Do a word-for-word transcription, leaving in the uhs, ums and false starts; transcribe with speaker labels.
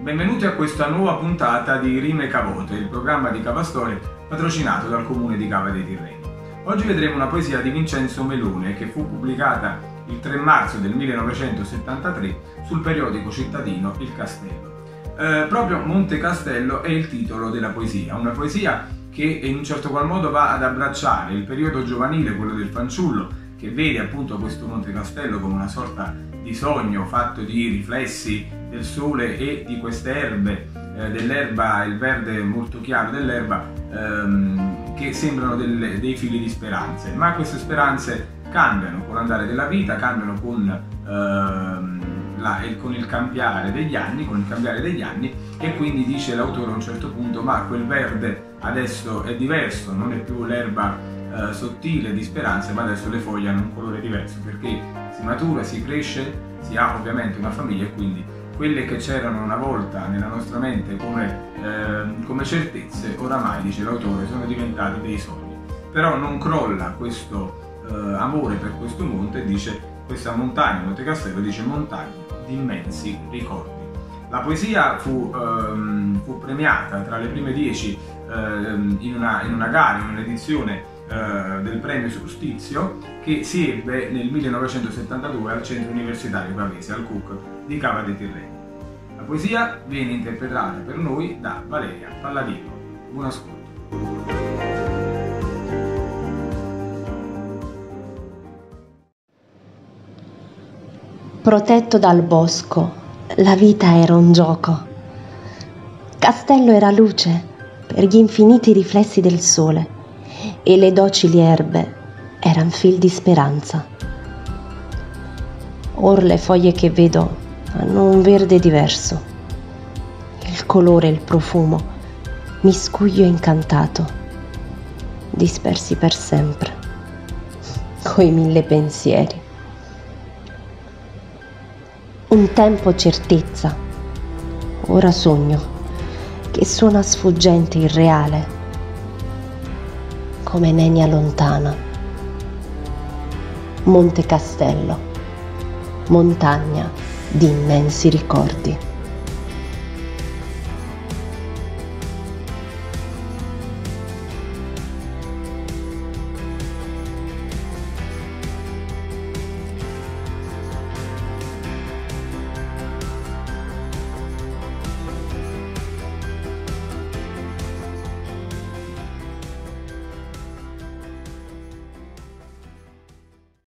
Speaker 1: benvenuti a questa nuova puntata di Rime Cavote, il programma di Cavastorie patrocinato dal comune di Cava dei Tirreni. Oggi vedremo una poesia di Vincenzo Melone che fu pubblicata il tre marzo del millenovecentosettantatré sul periodico cittadino Il Castello. Eh, proprio Monte Castello è il titolo della poesia, una poesia che in un certo qual modo va ad abbracciare il periodo giovanile, quello del fanciullo, che vede appunto questo Monte Castello come una sorta di sogno fatto di riflessi del sole e di queste erbe, eh, dell'erba, il verde molto chiaro dell'erba, ehm, che sembrano delle, dei fili di speranze, ma queste speranze cambiano con l'andare della vita, cambiano con, ehm, la, con il cambiare degli anni, con il cambiare degli anni, e quindi dice l'autore a un certo punto: ma quel verde adesso è diverso, non è più l'erba eh, sottile di speranze, ma adesso le foglie hanno un colore diverso, perché si matura, si cresce, si ha ovviamente una famiglia, e quindi quelle che c'erano una volta nella nostra mente come, eh, come certezze, oramai, dice l'autore, sono diventate dei sogni. Però non crolla questo eh, amore per questo monte, e dice: questa montagna, Monte Castello, dice montagna di immensi ricordi. La poesia fu, ehm, fu premiata tra le prime dieci ehm, in, una, in una gara, in un'edizione eh, del premio Solstizio, che si ebbe nel millenovecentosettantadue al centro universitario pavese, al C U C di Cava dei Tirreni. La poesia viene interpretata per noi da Valeria Palladino. Buon ascolto.
Speaker 2: Protetto dal bosco, la vita era un gioco. Castello era luce per gli infiniti riflessi del sole, e le docili erbe eran fil di speranza. Or le foglie che vedo hanno un verde diverso. Il colore e il profumo miscuglio incantato, dispersi per sempre, coi mille pensieri. Un tempo certezza, ora sogno, che suona sfuggente irreale, come nenia lontana. Monte Castello, montagna di immensi ricordi.